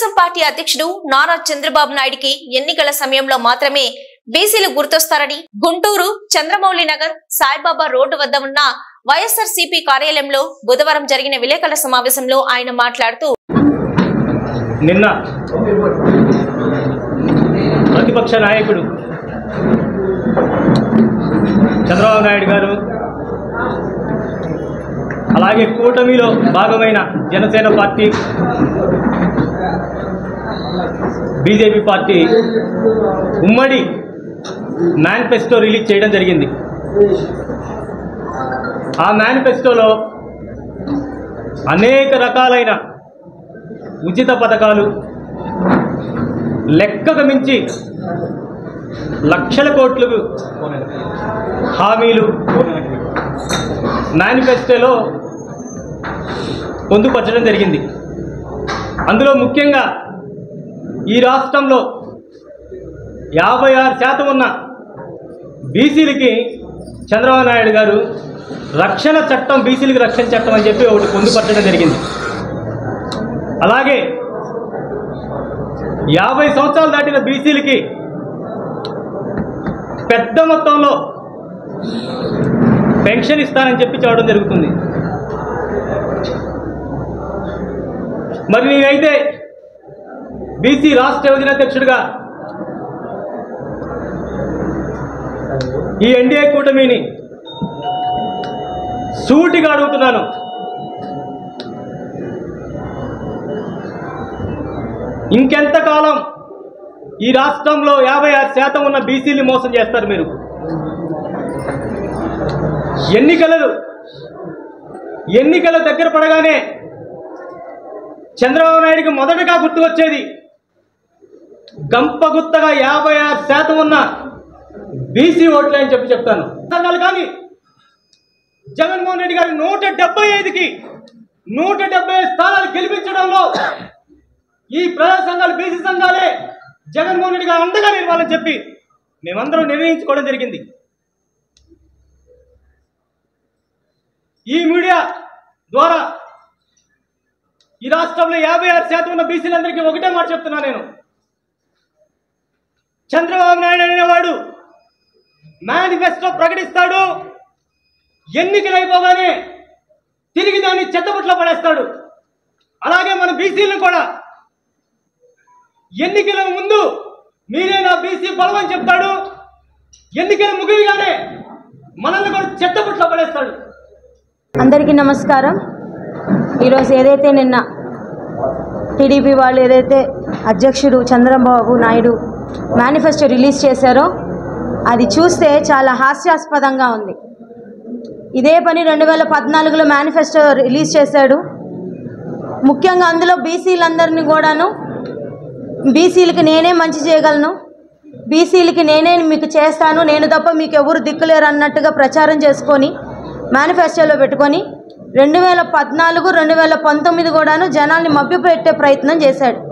Telugu Desam party అధ్యక్షుడు నారా చంద్రబాబు నాయుడికి ఎన్నికల సమయంలో మాత్రమే బీసీలు గుర్తొస్తారని గుంటూరు చంద్రమౌళి నగర్ సాయిబాబా రోడ్డు వద్ద ఉన్న వైఎస్ఆర్సీపీ కార్యాలయంలో బుధవారం జరిగిన విలేకరుల సమావేశంలో ఆయన మాట్లాడుతూ నిన్న ప్రతిపక్ష నాయకుడు చంద్రబాబు నాయుడు గారు అలాగే కూటమిలో భాగమైన జనసేన పార్టీ బీజేపీ పార్టీ ఉమ్మడి మేనిఫెస్టో రిలీజ్ చేయడం జరిగింది. ఆ మేనిఫెస్టోలో అనేక రకాలైన ఉచిత పథకాలు, లెక్కకు మించి లక్షల కోట్లు హామీలు మేనిఫెస్టోలో పొందుపరచడం జరిగింది. అందులో ముఖ్యంగా ఈ రాష్ట్రంలో 56% ఉన్న బీసీలకి చంద్రబాబు నాయుడు గారు రక్షణ చట్టం, బీసీలకి రక్షణ చట్టం అని చెప్పి ఒకటి పొందుపరచడం జరిగింది. అలాగే 50 సంవత్సరాలు దాటిన బీసీలకి పెద్ద మొత్తంలో పెన్షన్ ఇస్తానని చెప్పి చెప్పడం జరుగుతుంది. మరి నేనైతే బీసీ రాష్ట్ర యువజన అధ్యక్షుడిగా ఈ ఎన్డీఏ కూటమిని సూటిగా అడుగుతున్నాను. ఇంకెంతకాలం ఈ రాష్ట్రంలో 56% ఉన్న బీసీని మోసం చేస్తారు మీరు? ఎన్నికల దగ్గర పడగానే చంద్రబాబు నాయుడికి మొదటగా గుర్తుకొచ్చేది గంపగుత్తగా 56% ఉన్న బీసీ ఓట్లే అని చెప్తాను. కానీ జగన్మోహన్ రెడ్డి గారి 175కి 175 స్థానాలు గెలిపించడంలో ఈ ప్రజా సంఘాలు, బీసీ సంఘాలే జగన్మోహన్ రెడ్డి గారు అండగా నిలవాలని చెప్పి మేమందరం నిర్ణయించుకోవడం జరిగింది. ఈ మీడియా ద్వారా ఈ రాష్ట్రంలో 56% ఉన్న బీసీలందరికీ ఒకటే మాట చెప్తున్నా నేను. చంద్రబాబు నాయుడు అనేవాడు మేనిఫెస్టో ప్రకటిస్తాడు, ఎన్నికలు అయిపోగానే తిరిగి దాన్ని చెత్తబుట్లో పడేస్తాడు. అలాగే మన బీసీలను కూడా ఎన్నికల ముందు మీరే నా బీసీ బలం అని చెప్తాడు, ఎన్నికలు ముగియగానే మనల్ని కూడా చెత్తబుట్లో పడేస్తాడు. అందరికీ నమస్కారం. ఈరోజు ఏదైతే నిన్న టీడీపీ వాళ్ళు ఏదైతే అధ్యక్షుడు చంద్రబాబు నాయుడు మేనిఫెస్టో రిలీజ్ చేశారో అది చూస్తే చాలా హాస్యాస్పదంగా ఉంది. ఇదే పని 2014లో మేనిఫెస్టో రిలీజ్ చేశాడు. ముఖ్యంగా అందులో బీసీలందరినీ కూడాను బీసీలకి నేనే మంచి చేయగలను, బీసీలకి నేనే మీకు చేస్తాను, నేను తప్ప మీకు ఎవరు దిక్కులేరు అన్నట్టుగా ప్రచారం చేసుకొని మేనిఫెస్టోలో పెట్టుకొని 2014, 2019 కూడాను జనాల్ని మభ్యపెట్టే ప్రయత్నం చేశాడు.